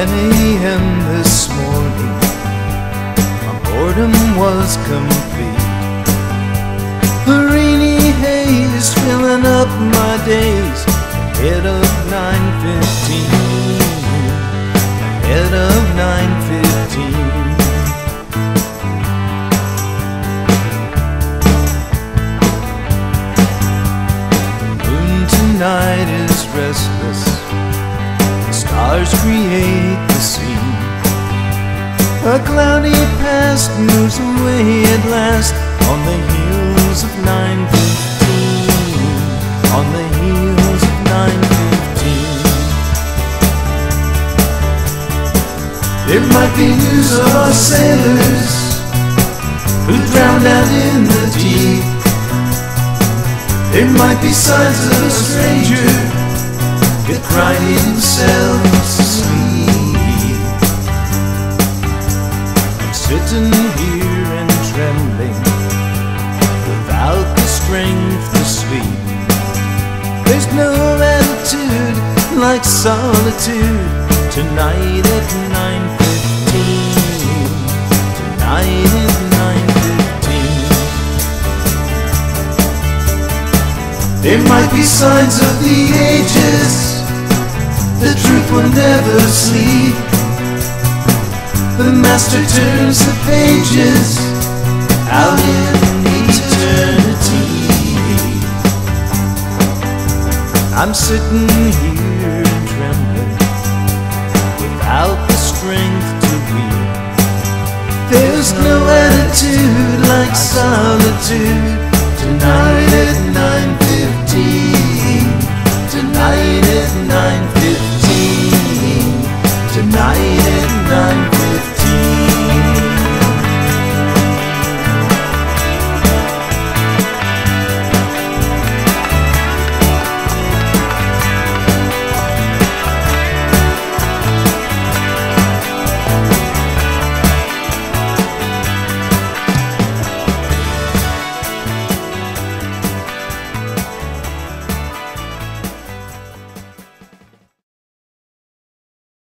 10 a.m. this morning, my boredom was complete. A rainy haze filling up my days, ahead of 9:15, ahead of 9:15. The moon tonight is restless, the stars create the scene. A cloudy past moves away at last on the heels of 9:15, on the heels of 9:15. There might be news of our sailors who drowned out in the deep. There might be signs of a stranger that cried himself to sleep. I'm sitting here and trembling, without the strength to sleep. There's no attitude like solitude tonight at 9:15, tonight at 9:15. There might be signs of the ages, the truth will never sleep. The master turns the pages out in eternity. I'm sitting here and trembling, without the strength to weep. There's no attitude like solitude